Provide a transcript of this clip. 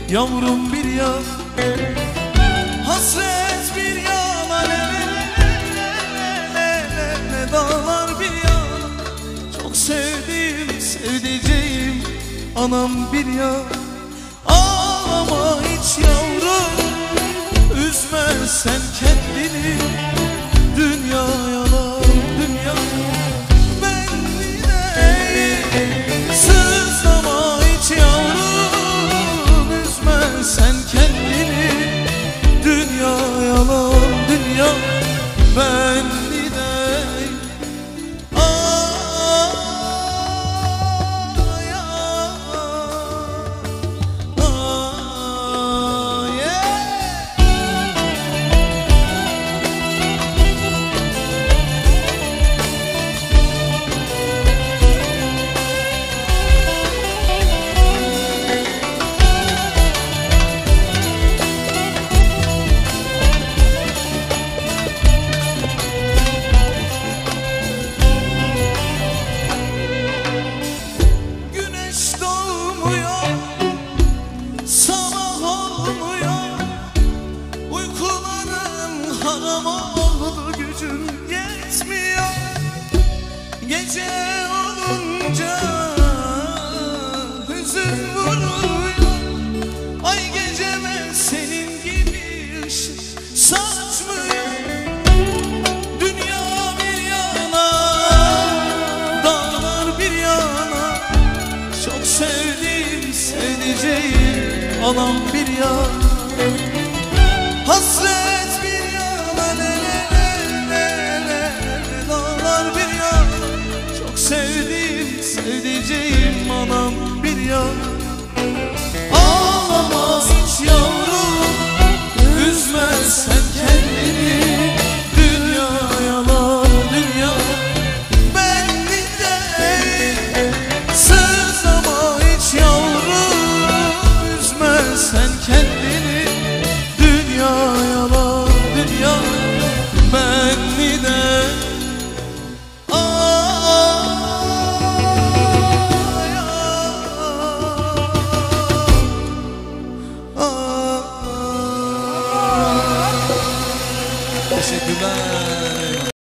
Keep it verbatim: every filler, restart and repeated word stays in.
yavrum bir yan, hasret bir yana, ne ne ne ne ne dağlar bir yan. Çok sevdiğim, sevdiceğim anam bir yan. Ağlama hiç yavrum, üzme sen kendini. Dünya yalan, dünya ben bileyim. Sızlama hiç yavrum, üzme sen kendini. Dünya yalan, dünya ben bileyim. Ah, ya, ah, yeah. Gücüm yetmiyor gece olunca, hüzün vuruyor. Ay geceme senin gibi ışık saçmıyor. Dünya bir yana, dağlar bir yana. Çok sevdiğim, sevdiceğim anam bir yana.